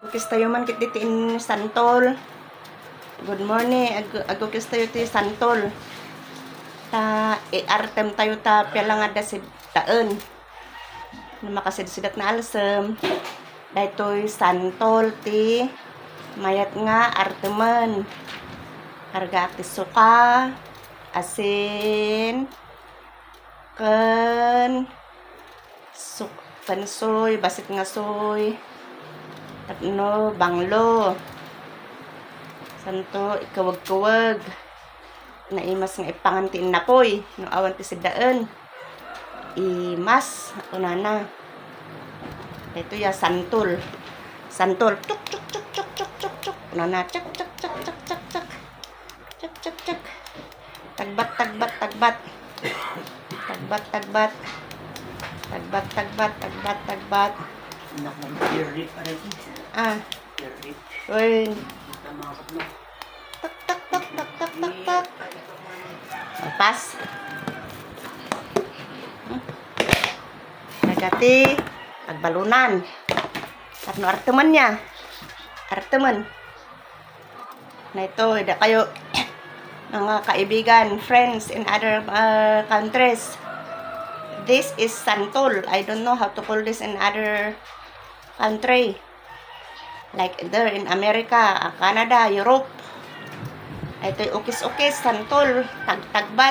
Agukis tayo man kit ditiin santol. Good morning. Agukis tayo ti santol. Ta iartem tayo ta pelangada si taen. Na makasidsidak na alsem. Daytoy santol ti mayat nga artemen. Harga ti suka, asin, ken pansoy, basit nga soy, tapno banglo. Santo ikawag-kawag. Naimas nga ipangantiin na poy. No awan ti sidaan. Imas. Unana. Ito ya santol. Santol. Cuk cuk cuk cuk cuk cuk cuk. Unana. Cuk cuk cuk cuk cuk cuk. Cuk cuk cuk. Tagbat tagbat tagbat. Tagbat tagbat. Tagbat tagbat tagbat tagbat. Uy. Tak tak tak tak tak tak tak. Pas. Nagati agbalunan. Tapno artemen niya. Artemen. Na ito, ida kayo mga kaibigan, friends in other countries. This is santol. I don't know how to call this in other country. Like there in America, Canada, Europe. Ito'y ukis-ukis, santol, tagbat.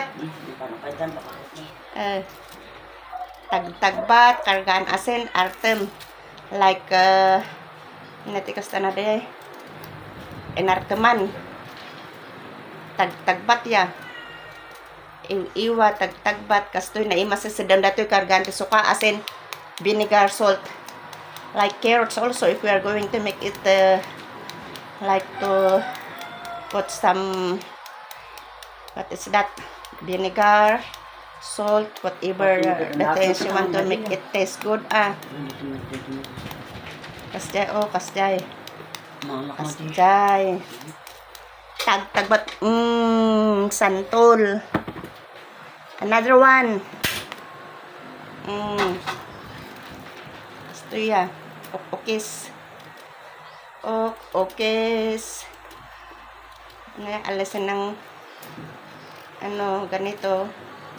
Tagbat, kargaan asin, artem. Like, natikas na de, enarteman. Tagbat ya. Iwa, tagbat, kastoy na imasasidan dato'y kargaan ti suka, asin, vinegar, salt. Like carrots also, if we are going to make it like to put some, what is that, vinegar, salt, whatever the things you want to make it taste good. Kasjay, oh kasjay, kasjay. Tagbat, santol. Another one. Ito ya, okis. Okis. Alasan ng ano, ganito.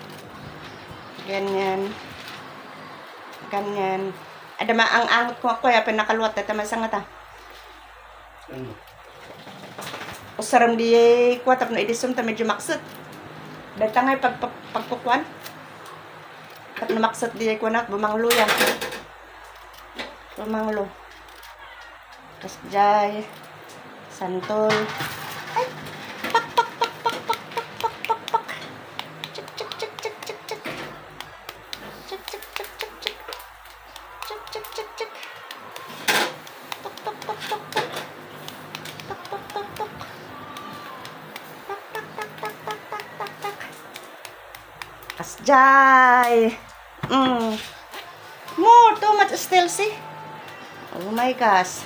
Ganyan. Ganyan. Ada maang-angot ko ako ya, pinakaluwat na tamasang ata. Usaram di kuwatap na idisum ta medyo maksat. Datang ay pagpukwan. Tap na maksat di kuwanat, bumanglo yan. Bumanglo. Kasjay. Santol. Ay! Pak, pak, pak, pak, pak, pak, pak, pak, pak. Cik, cik, cik, cik, cik, cik. Cik, cik, cik, cik, cik. Cik, cik, cik, cik. Tok, tok, tok, tok, tok. Tok, tok, tok, tok. Tak, tak, tak, tak, tak, tak, tak, tak. Kasjay. More, too much still, see? Oh my gosh.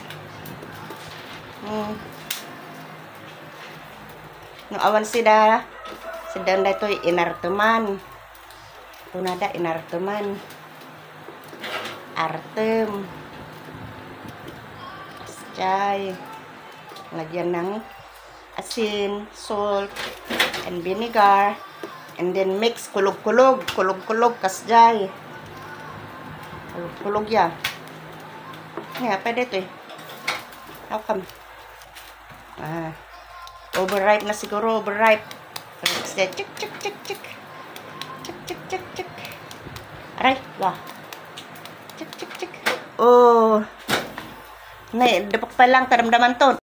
No awan sida dito inarteman. Tunada inarteman. Artem. Kasjay. Lagyan ng asin, salt, and vinegar. And then mix kulog-kulog. Kulog-kulog kasjay. Kulog-kulog ya. Nga, pwede ito eh. How come? Overripe na siguro, overripe. Chik, chik, chik, chik. Chik, chik, chik, chik. Aray, wah. Chik, chik, chik. Oh. Dapak pa lang, taramdaman to.